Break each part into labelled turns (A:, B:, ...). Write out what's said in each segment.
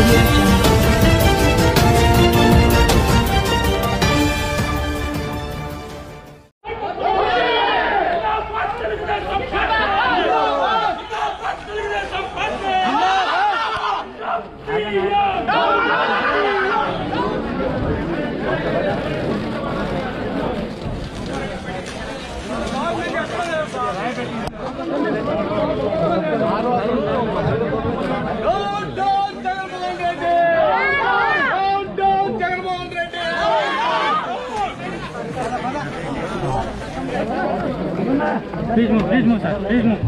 A: Audio Jungle.
B: Please move, sir. Please move.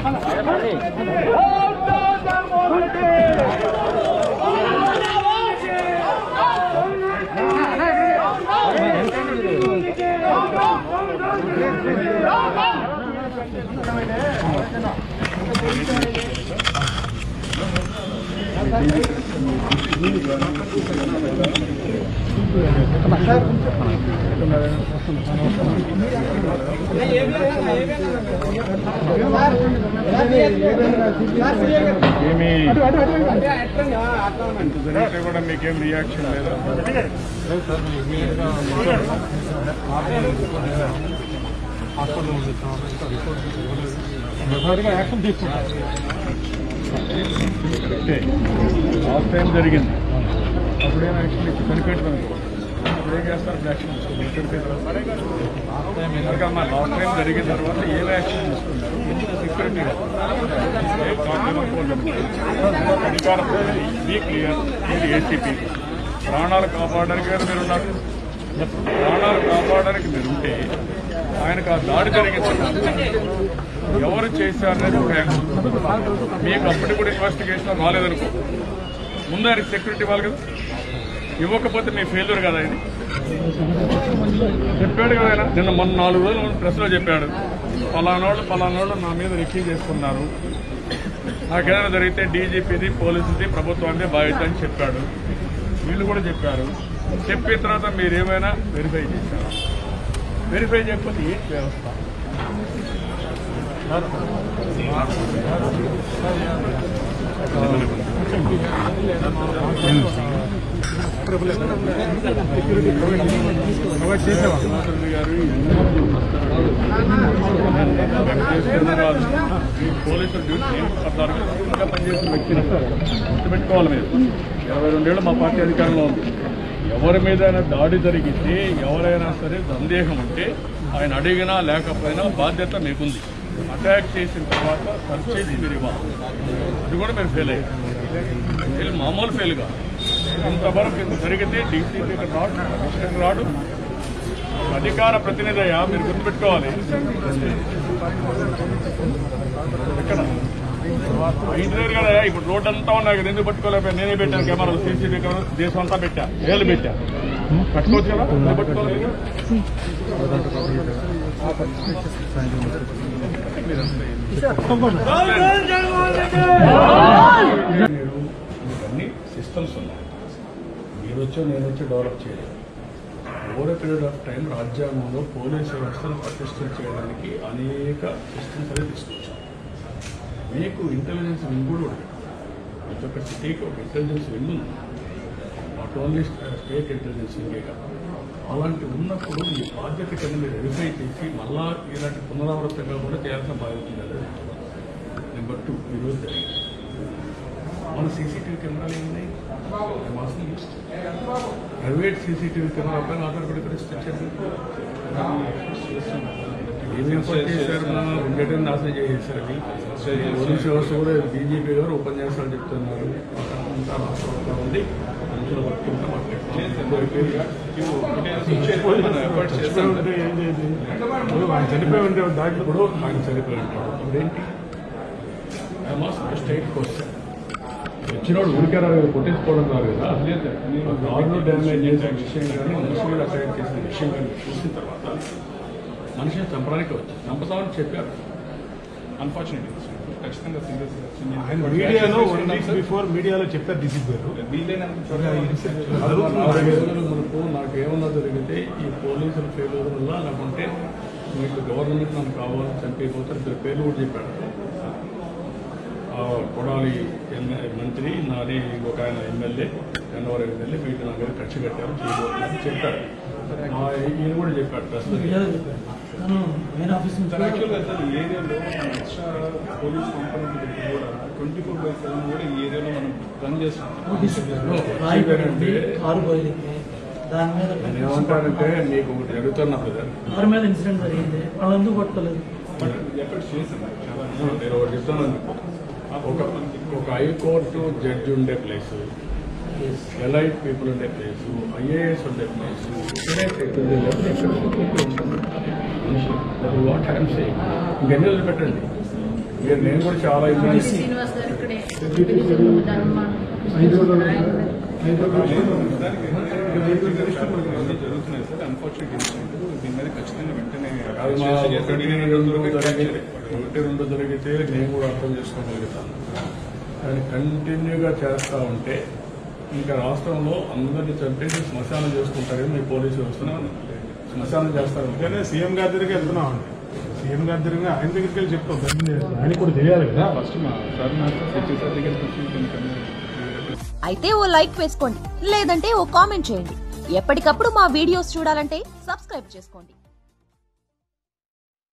C: మీకేం reaction లేదా? Action తీసుకుంటాం. లాస్ట్ టైం జరిగింది, అప్పుడేం యాక్షన్ ఇచ్చి చనిపెట్టడం అప్పుడేం చేస్తారు? యాక్షన్ తీసుకుంటారు. లాస్ట్ టైం జరిగిన తర్వాత ఏం యాక్షన్ తీసుకున్నారు? సెక్యూరిటీ అధికారం క్లియర్. ఇది ఏసీపీ ప్రాణాలు కాపాడడానికి కదా మీరున్నారు. ప్రాణాలు కాపాడడానికి మీరుంటే ఆయనకు ఆ దాడి జరిగింది ఎవరు చేశారనేది ఒక యాక్షన్. మీకు అప్పటికి కూడా ఇన్వెస్టిగేషన్ రాలేదనుకో, ముందు ఆయనకి సెక్యూరిటీ ఇవ్వాలి కదా. ఇవ్వకపోతే మీ ఫెయిల్యూర్ కదా. ఇది చెప్పాడు కదా ఆయన నిన్న మొన్న 4 రోజులు ప్రెస్లో చెప్పాడు. పలానోళ్ళు నా మీద రిక్వీ చేసుకున్నారు, నాకేదైనా జరిగితే డీజీపీది పోలీసుది ప్రభుత్వాన్ని బాధ్యత అని చెప్పాడు. వీళ్ళు కూడా చెప్పారు. చెప్పిన తర్వాత మీరేమైనా వెరిఫై చేశారు? వెరిఫై చేయకపోతే ఏంటి వ్యవస్థ? పోలీసులు డ్యూటీ ఇంకా పనిచేసిన వ్యక్తిని గుర్తుపెట్టుకోవాలి. మీరు 22 ఏళ్ళు మా పార్టీ అధికారంలో ఉంది. ఎవరి మీదైనా దాడి జరిగితే ఎవరైనా సరే సందేహం ఉంటే ఆయన అడిగినా లేకపోయినా బాధ్యత మీకుంది. అటాక్ చేసిన తర్వాత సర్చ్ చేసి మీరు ఇవ్వాలి. అది కూడా మీరు ఫెయిల్ అయ్యారు. మామూలు ఫెయిల్ కాదు. ఇంతవరకు ఇంత జరిగితే డీసీపీ రాడు, కమిషనర్ రాడు, అధికార ప్రతినిధి అయ్యా. మీరు గుర్తుపెట్టుకోవాలి. ఎక్కడ ఇంజనీర్ కదా ఇప్పుడు రోడ్ అంతా ఉన్నాయి కదా, ఎందుకు పట్టుకోలేకపోయా? నేనే పెట్టాను కెమెరాలు, సీసీటీవీ కెమెరా దేశం అంతా పెట్టా, ఏళ్ళు పెట్టా. పట్టుకోవచ్చు కదా, ఎందుకు పట్టుకోలేదు? ఇవన్నీ సిస్టమ్స్ ఉన్నాయి. మీరు వచ్చో నేను వచ్చి డెవలప్ చేయలేదు. ఓవర్ పీరియడ్ ఆఫ్ టైం రాజ్యాంగంలో పోలీసు వ్యవస్థను పటిష్టం చేయడానికి అనేక సిస్టమ్స్ అనేది తీసుకొచ్చాం. మీకు ఇంటెలిజెన్స్ వింగ్ కూడా ఉంటుంది. ప్రతి ఒక్క సిటీకి ఒక ఇంటెలిజెన్స్ వింగ్ ఉంది. నాట్ ఓన్లీ స్టేట్ ఇంటెలిజెన్స్ వింగే కాదు. అలాంటి ఉన్నప్పుడు ఈ బాధ్యత కింద మీరు వెరిఫై చేసి మళ్ళా ఇలాంటి పునరావృతంగా కూడా చేయాల్సిన బాధ్యత ఉంది. నెంబర్ 2, ఈరోజు జరిగింది మన సీసీటీవీ కెమెరాలు ఏమున్నాయి? ప్రైవేట్ సీసీటీవీ కెమెరా పైన ఆధారపడి ఇక్కడ ఏమేమి పని చేశారు? రెండింటిని నాశనం చేసేసారు. పోలీసు వ్యవస్థ కూడా డీజీపీ గారు ఉపన్యాసాలు చెప్తున్నారు. ఉంది ఆయన చనిపోయి ఉంటే దాంట్లో కూడా ఆయన చనిపోయి ఉంటాడు. ఇప్పుడేంటి? స్టేట్ క్వశ్చన్ వచ్చినోడు ఊరికే రాదు, కొట్టించుకోవడం రాదు కదా. కార్లు డ్యామేజ్ చేసిన విషయం కానీ మనిషి మీద అటాక్ చేసిన విషయం కానీ చూసిన తర్వాత మనిషిని చంపడానికి వచ్చి చంపుతామని చెప్పారు. అన్ఫార్చునేట్లీ ఖచ్చితంగా ఆయన మీడియాలో 1 వీక్ బిఫోర్ మీడియాలో చెప్పారు డీసీపీ గారు. మనకు నాకేమన్నా జరిగితే ఈ పోలీసుల ఫెయిల్యూర్ వల్ల, లేకుంటే మీకు గవర్నమెంట్ నాకు కావాలని చంపైపోతారు. పేర్లు కూడా చెప్పాడు. కొడాలి మంత్రి, నా అది ఇంకొక ఆయన ఎమ్మెల్యే గన్నవరం ఎమ్మెల్యే వీటి నా మీద ఖర్చు కట్టారు చేయబోతున్నారు చెప్పాడు. ఈయన కూడా చెప్పాడు ప్రస్తుతం.
A: యాక్చువల్గా సార్ ఈ ఏరియాలో ఎక్స్ట్రా పోలీస్ కాంపోనెంట్ పెట్టి కూడా 24/7 కూడా ఈ ఏరియాలో మనం రన్ చేస్తున్నాం.
C: ఏమంటారంటే మీకు ఒకటి అడుగుతున్నా బ్రదర్,
B: వారి మీద ఇన్సిడెంట్ జరిగింది, వాళ్ళు ఎందుకు పట్టుకోలేదు?
A: ఎఫర్ట్స్ చేసాం చాలా.
C: నేను ఒకటి చెప్తాను, ఒక హైకోర్టు జడ్జి ఉండే ప్లేసు, ఎలైట్ పీపుల్ ఉండే ప్లేసు, ఐఏఎస్ ఉండే ప్లేసు, వాట్ ఐఎమ్ సేయింగ్ ఇంకెన్ని రోజులు పెట్టండి. మీరు నేను కూడా చాలా ఇబ్బంది
D: శ్రీనివాస్ గారు ఇక్కడే
A: జరుగుతున్నాయి సార్. అన్ఫార్చునేట్ ఇన్సిడెంట్ దీని మీద ఖచ్చితంగా వెంటనే
C: ఒకటి రెండు జరిగితే నేను కూడా అర్థం చేసుకోగలుగుతాను. కానీ కంటిన్యూగా చేస్తూ ఉంటే ఇంకా రాష్ట్రంలో అందరినీ చంపేసి శ్మశానం చేసుకుంటారు. మీ పోలీసు వ్యవస్థను శ్మశానం చేస్తారు.
E: సీఎం గారి దగ్గరికి వెళ్తున్నాం. సీఎం గారి దగ్గర ఆయన దగ్గరికి వెళ్ళి చెప్తాం. ఆయన కూడా తెలియాలి కదా.
A: ఫస్ట్ మా సార్ సార్ దగ్గరికి వచ్చి
F: అయితే ఓ లైక్ వేసుకోండి, లేదంటే ఓ కామెంట్ చేయండి. ఎప్పటికప్పుడు మా వీడియోస్ చూడాలంటే సబ్స్క్రైబ్ చేసుకోండి.